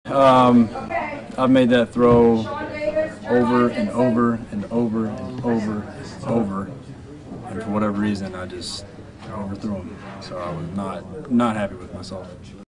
I've made that throw over and over and over and over and over, and for whatever reason, I just overthrew him. So I was not happy with myself.